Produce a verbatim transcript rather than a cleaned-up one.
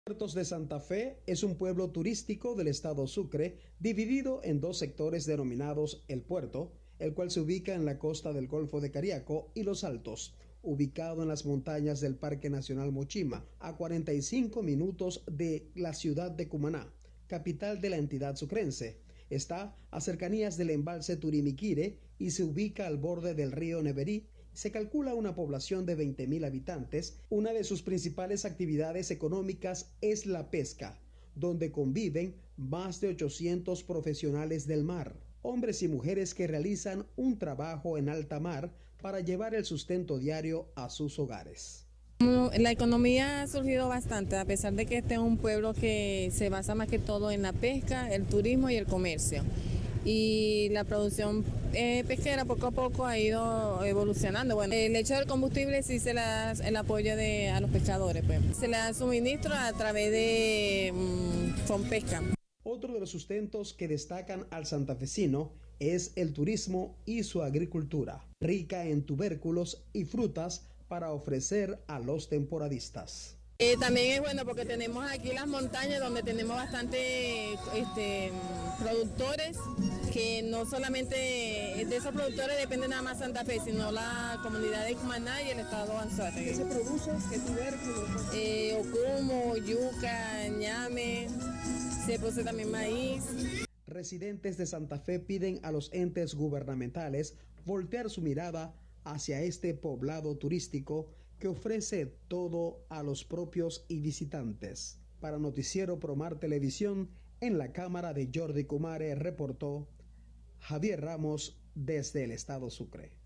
Puertos de Santa Fe es un pueblo turístico del estado Sucre, dividido en dos sectores denominados El Puerto, el cual se ubica en la costa del Golfo de Cariaco, y Los Altos, ubicado en las montañas del Parque Nacional Mochima, a cuarenta y cinco minutos de la ciudad de Cumaná, capital de la entidad sucrense. Está a cercanías del embalse Turimiquire y se ubica al borde del río Neverí. Se calcula una población de veinte mil habitantes. Una de sus principales actividades económicas es la pesca, donde conviven más de ochocientos profesionales del mar, hombres y mujeres que realizan un trabajo en alta mar para llevar el sustento diario a sus hogares. La economía ha surgido bastante, a pesar de que este es un pueblo que se basa más que todo en la pesca, el turismo y el comercio. Y la producción eh, pesquera poco a poco ha ido evolucionando. Bueno, el hecho del combustible sí se le da el apoyo de, a los pescadores, pues. Se le da suministro a través de um, Fonpesca. Otro de los sustentos que destacan al santafesino es el turismo y su agricultura, rica en tubérculos y frutas para ofrecer a los temporadistas. Eh, también es bueno porque tenemos aquí las montañas donde tenemos bastante este, productores, que no solamente de esos productores depende nada más Santa Fe, sino la comunidad de Cumaná y el estado Anzoátegui. ¿Qué se produce? ¿Qué tubérculos? Eh, ocumo, yuca, ñame, se produce también maíz. Residentes de Santa Fe piden a los entes gubernamentales voltear su mirada hacia este poblado turístico que ofrece todo a los propios y visitantes. Para Noticiero Promar Televisión, en la cámara de Jordi Kumare reportó Javier Ramos desde el estado Sucre.